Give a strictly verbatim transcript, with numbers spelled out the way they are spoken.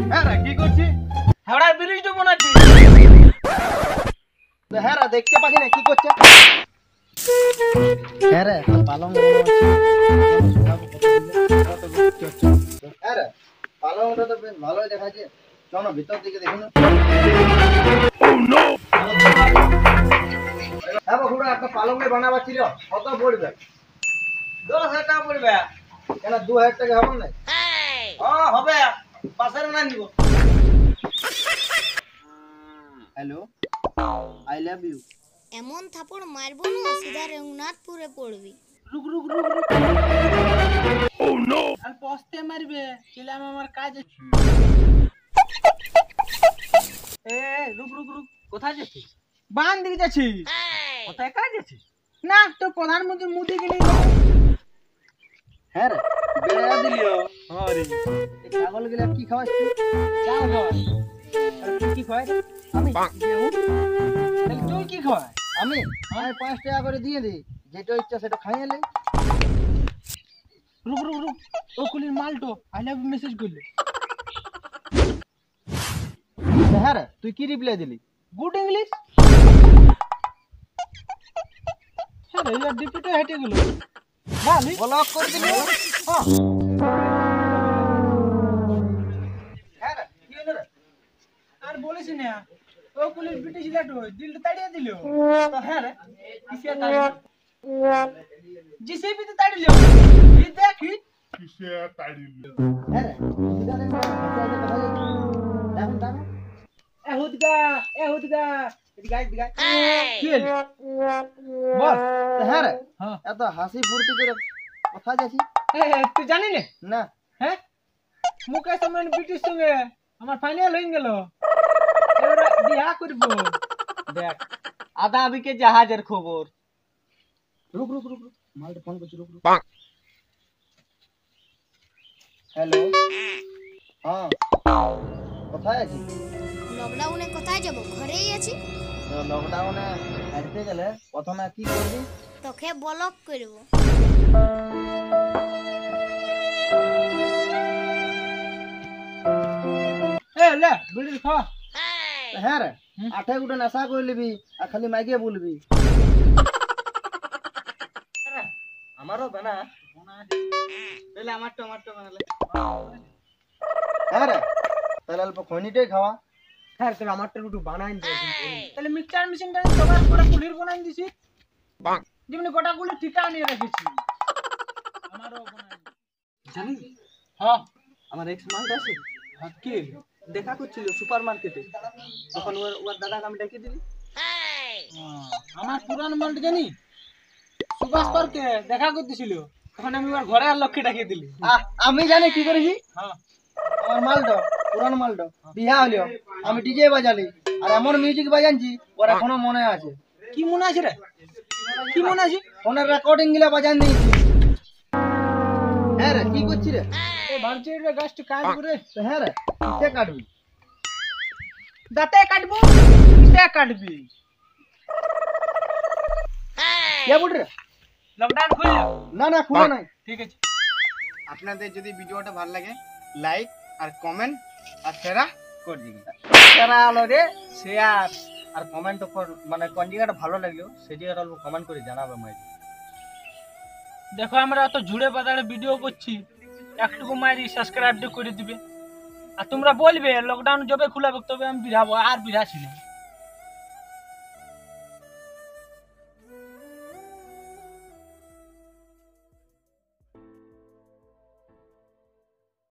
হ্যাঁ রে কি করছিস? হাওড়া ব্রিজটা বানাচ্ছি। হ্যাঁ রে দেখতে পাচ্ছি না কি করছে? হ্যাঁ রে পালং হ্যাঁ রে পালংটা তো বেশ ভালোই দেখাচ্ছে। চল না ভিতর দিকে দেখুন। হ্যাঁ বাবুরা একটা পালং বানাবার ছিল, কত পড়বে? দশ হাজার টাকা পড়বে। কেন দু হাজার টাকা হবে না? হ্যাঁ হবে, পাশের না নিব। Hello I love you. এমন থাপড় মারবো না সিধা রঘুনাথপুরে পড়বি। রুক রুক রুক রুক। ও নো, আর পস্তে মারবে, ছিলাম আমার কাজ আছে। এ রুক রুক রুক, কোথায় যাচ্ছিস? বান দিকে যাচ্ছি। কোথায় কাজ আছে? না তো প্রধানমন্ত্রী মোদি গেলি। হ্যাঁ রে বেড়া দিলিও। হ্যাঁ রে, এই ছাগল গুলা কি খাওয়াস তুই? চাল খাওয়াই। আর তুই কি খাওয়াই? আমি গেহু। তাহলে তুই কি খাওয়াই? আমি আমি পাঁচ টাকা করে দিয়ে দিই, যেটা ইচ্ছা সেটা খাইয়ে নে। রুক রুক রুক, ও কুলির মালটো আই লাভ ইউ মেসেজ করলে। হ্যাঁ রে তুই কি রিপ্লাই দিলি? Good English. হ্যাঁ রে, ইয়ার ডিপিটা হেঁটে গেল। ভালো ব্লক করে দিলি। হ্যাঁ। হ্যাঁ রে কি হলো রে? আর বলিস না, ও পুলিশ ব্রিটিশ লেট হই দিলটা তাড়িয়ে দিল। তো হ্যাঁ রে, কিসে তাড়িয়ে? জিসিবি তে তাড়িয়ে লিও। এই দেখি কিসে তাড়িল। হ্যাঁ রে সিধা দেখ কথা দেখুন দেখুন। এ হুদগা, এ হুদগা, এদিকে আয়, এদিকে আয়। কি হলো? বল। হ্যাঁ রে হ্যাঁ। এত হাসি ফুর্তি করে কথা যাচ্ছি এ তুই জানি না? না। হ্যাঁ, মুকেশ আম্বানি ব্রিটিশ সঙ্গে আমার ফাইনাল হয়ে গেল। এবার বিয়া করব। দেখ আদা আবিকে জাহাজের খবর। রুক রুক রুক রুক মালটা ফোন করছি, রুক রুক। হ্যালো হ্যাঁ কোথায় আছিস? লকডাউনে কোথায় যাব? ঘরেই আছি। লকডাউনে হাঁটতে গেলে প্রথমে কি করবি? তোকে ব্লক করব। এ লে বিড়ি খা। হ্যাঁ রে আঠে গুটে নেশা করে লিবি আর খালি মাইকে বলবি। আমারও বানা তাহলে আমার টমাটো বানালে। হ্যাঁ রে তাহলে অল্প খনিটাই খাওয়া। হ্যাঁ তাহলে আমারটা একটু বানাই দে। তাহলে মিক্সচার মেশিনটা সবার করে কুলির বানাই দিছি। যেমনি গোটা গুলি ঠিকা নিয়ে রেখেছি। আমারও বানাই জানি। হ্যাঁ আমার এক্স মালটা আছে হ্যাঁ কি দেখা করছিল সুপার মার্কেটে, তখন ওর ওর দাদাকে আমি ডেকে দিলি। আমার পুরান মালটা জানি সুভাষ পার্কে দেখা করতেছিল, তখন আমি ওর ঘরে আর লক্ষ্যে ডাকিয়ে দিলি। আহ, আমি জানি কি করেছি। হ্যাঁ আমার মালটা পুরান মালটা বিহা হলিও আমি ডিজে বাজালি আর এমন মিউজিক বাজানছি ওর এখনো মনে আছে। কি মনে আছে রে? কি মনে আছে? ফোনের রেকর্ডিং গুলা বাজান দিয়েছি। হ্যাঁ রে কি করছি রে? এই ভাবছি রে গাছটা কাজ করে। হ্যাঁ রে কিসে কাটবি? দাঁতে কাটবো, কিসে কাটবি? কে বল রে? লকডাউন খুলল? না না খুলে নাই। ঠিক আছে। আপনাদের যদি ভিডিওটা ভালো লাগে লাইক আর কমেন্ট আর শেয়ার করে দিবেন। শেয়ার আলো রে শেয়ার আর কমেন্ট উপর মানে কোন জায়গাটা ভালো লাগলো সেই জায়গাটা অল্প কমেন্ট করে জানাবে মাই। দেখো আমরা অত জুড়ে বাজারে ভিডিও করছি, একটুকু মারি সাবস্ক্রাইব করে দিবে। আর তোমরা বলবে লকডাউন যবে খুলাবে তবে আমি বিড়াবো, আর বিড়াছি না।